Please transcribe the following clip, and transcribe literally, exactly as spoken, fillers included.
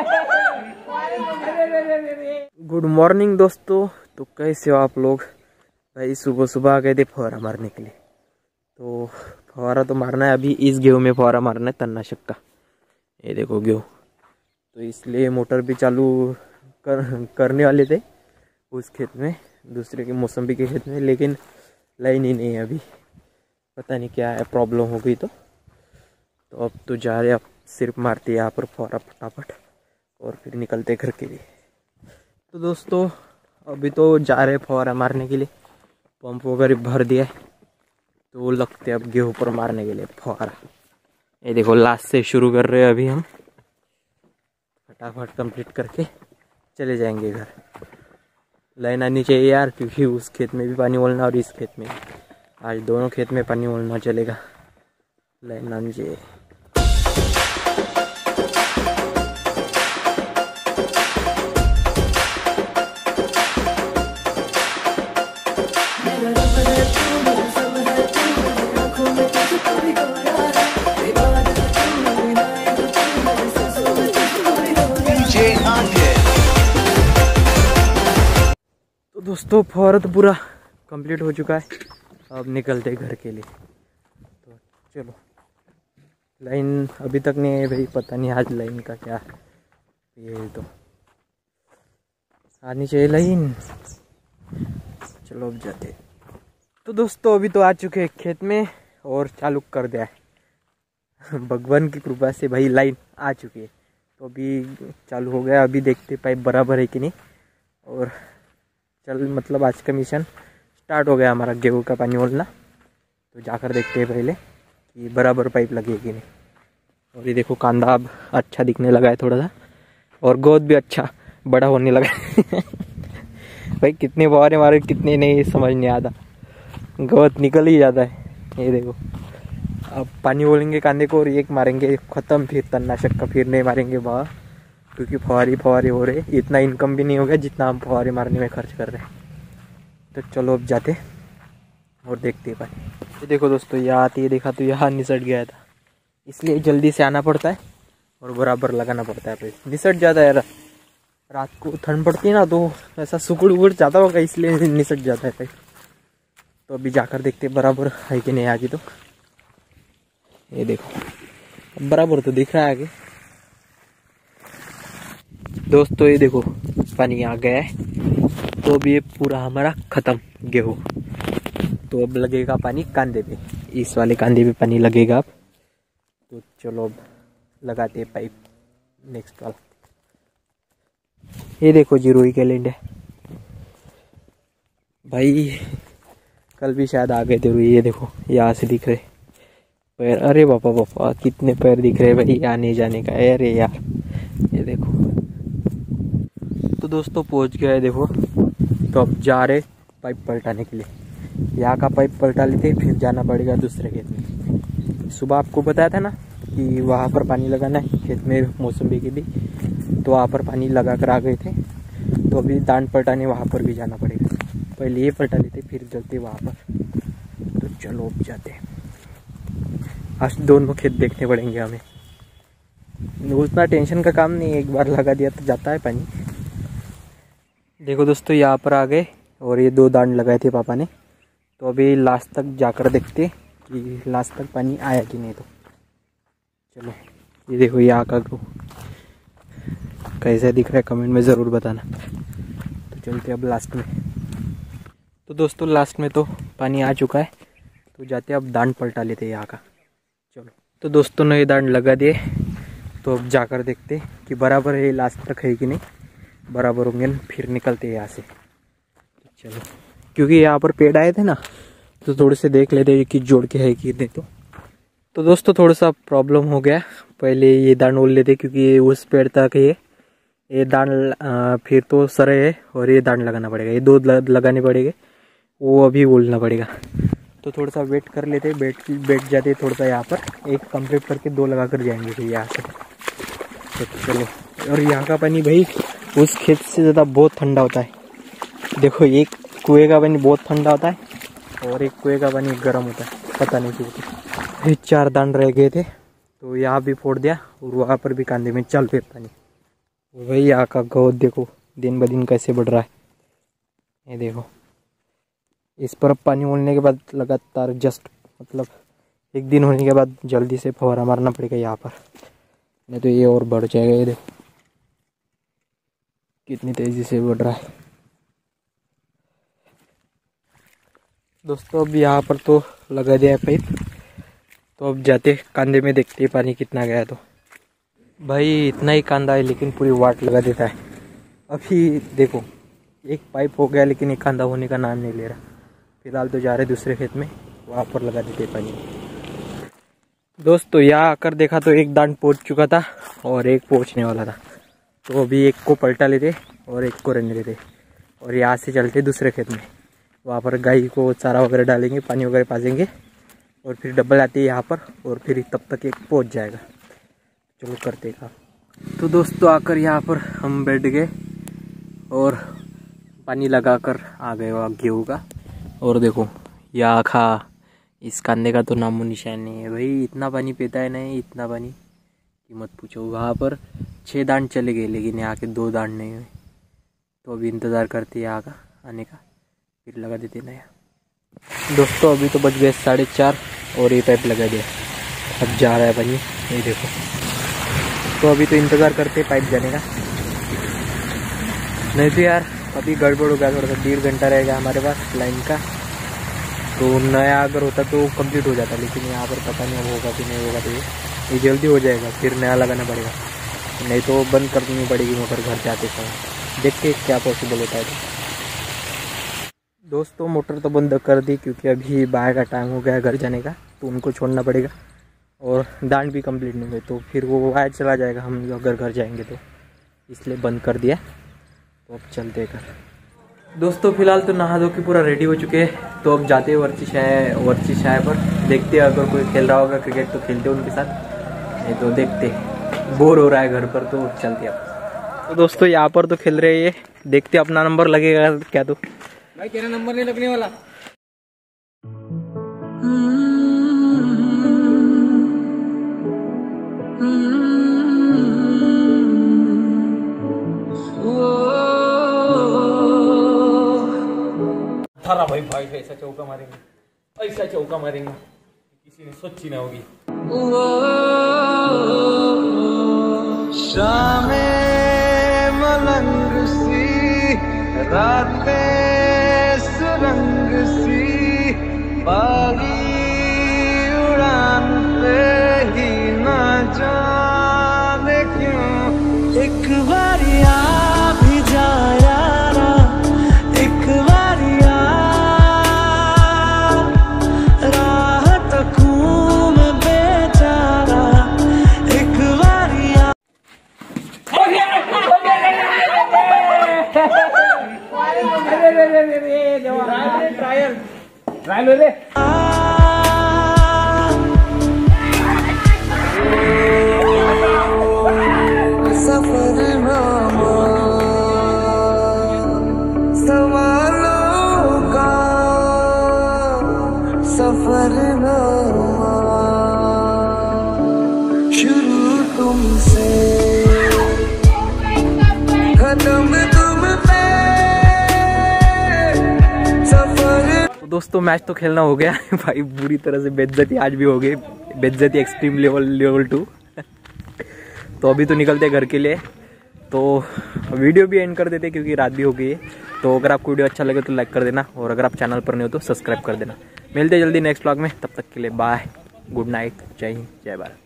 Good morning दोस्तों, तो कैसे हो आप लोग। भाई सुबह सुबह आ गए थे फुहारा मारने के लिए। तो फुहारा तो मारना है, अभी इस गेहूँ में फुहारा मारना है तन्नाशक का। ये देखो गेहूँ, तो इसलिए मोटर भी चालू कर करने वाले थे उस खेत में, दूसरे के मौसम्बी के खेत में, लेकिन लाइन ही नहीं है अभी। पता नहीं क्या है, प्रॉब्लम हो गई। तो तो अब तो जा रहे, अब सिर्फ मारते हैं यहाँ पर फुहारा फटाफट और फिर निकलते घर के लिए। तो दोस्तों अभी तो जा रहे फुहारा मारने के लिए, पंप वगैरह भर दिया है, तो लगते अब गेहूँ पर मारने के लिए फुहारा। ये देखो लास्ट से शुरू कर रहे हैं अभी हम, फटाफट कंप्लीट करके चले जाएंगे घर। लाइन आनी चाहिए यार, क्योंकि उस खेत में भी पानी ओलना और इस खेत में, आज दोनों खेत में पानी ओलना चलेगा। लाइन आनी चाहिए। तो दोस्तों फुहारा तो पूरा कंप्लीट हो चुका है, अब निकलते घर के लिए। तो चलो, लाइन अभी तक नहीं है भाई, पता नहीं आज लाइन का क्या। ये तो आनी चाहिए लाइन। चलो अब जाते। तो दोस्तों अभी तो आ चुके हैं खेत में और चालू कर दिया है भगवान की कृपा से भाई, लाइन आ चुकी है। तो अभी चालू हो गया, अभी देखते पाइप बराबर है कि नहीं। और चल मतलब आज का मिशन स्टार्ट हो गया हमारा, गेहूँ का पानी ओलना। तो जाकर देखते हैं पहले कि बराबर पाइप लगी है कि नहीं। और ये देखो कांदा अब अच्छा दिखने लगा है थोड़ा सा, और गोद भी अच्छा बड़ा होने लगा है भाई कितने फुहारे मारे कितने नहीं समझ नहीं आता, गोद निकल ही जाता है। ये देखो अब पानी ओलेंगे कांदे को और एक मारेंगे ख़त्म, फिर तन्नाशक का फिर नहीं मारेंगे बाहर, क्योंकि फुहारे फुहारे हो रहे। इतना इनकम भी नहीं हो गया जितना हम फुहारे मारने में खर्च कर रहे हैं। तो चलो अब जाते और देखते हैं पानी। ये देखो दोस्तों, यहाँ आती है देखा तो यहाँ निसट गया था, इसलिए जल्दी से आना पड़ता है और बराबर लगाना पड़ता है। फिर निसट जाता है, रात को ठंड पड़ती है ना, तो ऐसा सुकुड़ उगड़ जाता होगा, इसलिए निसट जाता है भाई। तो अभी जाकर देखते बराबर है कि नहीं आगे। तो ये देखो बराबर तो दिख रहा है आगे। दोस्तों ये देखो पानी आ गया है, तो अब ये पूरा हमारा ख़त्म गेहूँ। तो अब लगेगा पानी कांदे पे, इस वाले कांदे पे पानी लगेगा अब। तो चलो अब लगाते हैं पाइप नेक्स्ट वाला। ये देखो जी रुई के लेंडे भाई, कल भी शायद आ गए थे रुई। ये देखो यहाँ से दिख रहे पैर, अरे बापा बापा कितने पैर दिख रहे भाई आने जाने का। अरे यार ये देखो। तो दोस्तों पहुंच गया है देखो। तो अब जा रहे पाइप पलटाने के लिए, यहाँ का पाइप पलटा लेते, फिर जाना पड़ेगा दूसरे खेत में। सुबह आपको बताया था ना कि वहाँ पर पानी लगाना है खेत में मौसम्बी के भी, तो वहाँ पर पानी लगा कर आ गए थे। तो अभी दांड पलटाने वहाँ पर भी जाना पड़ेगा, पहले ये पलटा लेते फिर चलते वहाँ पर। तो चलो अब जाते हैं, आज दोनों खेत देखने पड़ेंगे हमें। उतना टेंशन का काम नहीं है, एक बार लगा दिया तो जाता है पानी। देखो दोस्तों यहाँ पर आ गए और ये दो दांड लगाए थे पापा ने। तो अभी लास्ट तक जाकर देखते कि लास्ट तक पानी आया कि नहीं। तो चलो ये देखो यहाँ का ग्रो कैसा दिख रहा है कमेंट में ज़रूर बताना। तो चलते अब लास्ट में। तो दोस्तों लास्ट में तो पानी आ चुका है, तो जाते अब दांड पलटा लेते यहाँ का। चलो तो दोस्तों ने ये दांड लगा दिए, तो अब जाकर देखते कि बराबर है लास्ट तक है कि नहीं। बराबर होंगे फिर निकलते हैं यहाँ से। तो चलो, क्योंकि यहाँ पर पेड़ आए थे ना, तो थोड़े से देख लेते कि जोड़ के है कि नहीं। तो तो दोस्तों थोड़ा सा प्रॉब्लम हो गया, पहले ये दांड ओल लेते क्योंकि उस पेड़ तक ये ये दांड फिर तो सरे है और ये दांड लगाना पड़ेगा, ये दो लगाने पड़ेंगे, वो अभी ओलना पड़ेगा। तो थोड़ा सा वेट कर लेते, बैठ बैठ जाते थोड़ा सा यहाँ पर, एक कंप्लीट करके दो लगा कर जाएंगे फिर यहाँ से। तो चलो, और यहाँ का पानी भाई उस खेत से ज़्यादा बहुत ठंडा होता है। देखो एक कुएं का पानी बहुत ठंडा होता है और एक कुएं का पानी गर्म होता है, पता नहीं क्यों। ये चार दांड रह गए थे, तो यहाँ भी फोड़ दिया और वहाँ पर भी कांदे में चल पे पानी। वही यहाँ का ग्रोथ देखो दिन ब दिन कैसे बढ़ रहा है। ये देखो इस पर पानी उड़ने के बाद लगातार जस्ट मतलब एक दिन होने के बाद जल्दी से फव्वारा मारना पड़ेगा यहाँ पर, नहीं तो ये और बढ़ जाएगा। ये देखो कितनी तेज़ी से बढ़ रहा है। दोस्तों अब यहाँ पर तो लगा दिया है पाइप, तो अब जाते कांदे में देखते पानी कितना गया। तो भाई इतना ही कांदा है लेकिन पूरी वाट लगा देता है। अभी देखो एक पाइप हो गया लेकिन एक कांदा होने का नाम नहीं ले रहा। फिलहाल तो जा रहे दूसरे खेत में, वहाँ पर लगा देते पानी। दोस्तों यहाँ आकर देखा तो एक दांड पहुँच चुका था और एक पहुँचने वाला था, तो अभी एक को पलटा लेते और एक को रहने देते और यहाँ से चलते दूसरे खेत में। वहाँ पर गाय को चारा वगैरह डालेंगे, पानी वगैरह पाजेंगे और फिर डबल आती है यहाँ पर और फिर तब तक एक पहुँच जाएगा। चलो करते का। तो दोस्तों आकर यहाँ पर हम बैठ गए और पानी लगाकर आ गए वहाँ गेहूँ का। और देखो यहाँ खा इस कांदे का तो नामो निशान नहीं है भाई। इतना पानी पीता है नहीं, इतना पानी कि मत पूछो। वहाँ पर छः दांड चले गए लेकिन यहाँ के दो दांड नहीं हुए, तो अभी इंतज़ार करते हैं यहाँ का आने का, फिर लगा देते नया। दोस्तों अभी तो बज गए साढ़े चार और ये पाइप लगा दिया, अब जा रहा है पानी। ये देखो तो अभी तो इंतज़ार करते पाइप जाने का, नहीं तो यार अभी गड़बड़ हो गया थोड़ा सा। डेढ़ घंटा रहेगा हमारे पास लाइन का, तो नया अगर होता तो कंप्लीट हो जाता, लेकिन यहाँ पर पता नहीं होगा कि नहीं होगा। तो ये जल्दी हो जाएगा, फिर नया लगाना पड़ेगा, नहीं तो बंद करनी पड़ेगी मोटर घर जाते समय। देखते क्या पॉसिबल होता है। तो दोस्तों मोटर तो बंद कर दी क्योंकि अभी बाहर का टाइम हो गया घर जाने का, तो उनको छोड़ना पड़ेगा और दांड भी कंप्लीट नहीं हुए, तो फिर वो वायर चला जाएगा हम अगर घर जाएंगे तो, इसलिए बंद कर दिया। तो अब चलते घर। दोस्तों फिलहाल तो नहा धो के पूरा रेडी हो चुके हैं, तो अब जाते हैं वर्ची शाह वर्ची शाह पर। देखते हैं अगर कोई खेल रहा होगा क्रिकेट तो खेलते उनके साथ, नहीं तो देखते बोर हो रहा है घर पर तो चलते अब। तो दोस्तों यहाँ पर तो खेल रहे हैं, देखते अपना नंबर लगेगा क्या। तो भाई तेरा नंबर नहीं लगने वाला। थारा भाई भाई ऐसा चौका मारेंगे, ऐसा चौका मारेंगे किसी ने सोची ना होगी। शामे मलंग सी रातें सुरंग सी, बागी उड़ान पे ही ना जाने क्यों एक बारी आ भी जा यारा, एक बारी आ राह तकूं मैं बेचारा, एक बारी आ। ट्रायल ट्रायल रे सफर नामा सवालों का सफर नामा, शुरू तुमसे खत्म तुम पे सफर। तो दोस्तों मैच तो खेलना हो गया भाई, बुरी तरह से बेइज्जती आज भी हो गई, बेइज्जती एक्सट्रीम लेवल लेवल टू। तो अभी तो निकलते हैं घर के लिए, तो वीडियो भी एंड कर देते क्योंकि रात भी हो गई है। तो अगर आपको वीडियो अच्छा लगे तो लाइक कर देना, और अगर आप चैनल पर नहीं हो तो सब्सक्राइब कर देना। मिलते हैं जल्दी नेक्स्ट व्लॉग में, तब तक के लिए बाय, गुड नाइट, जय हिंद, जय भारत।